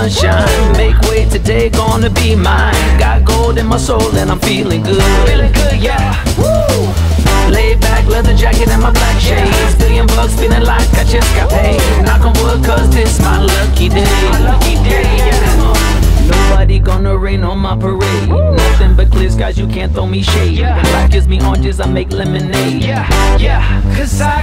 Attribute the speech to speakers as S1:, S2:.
S1: sunshine. Make way today, gonna be mine. Got gold in my soul and I'm feeling good. Feeling good, yeah. Woo! Laid back, leather jacket and my black shades. $1,000,000 feeling like I just got paid. Knock on wood, cause this my lucky day. My lucky day, yeah. Nobody gonna rain on my parade. Nothing but clear skies, you can't throw me shade. When life gives me oranges, I make lemonade. Yeah, yeah. Cause I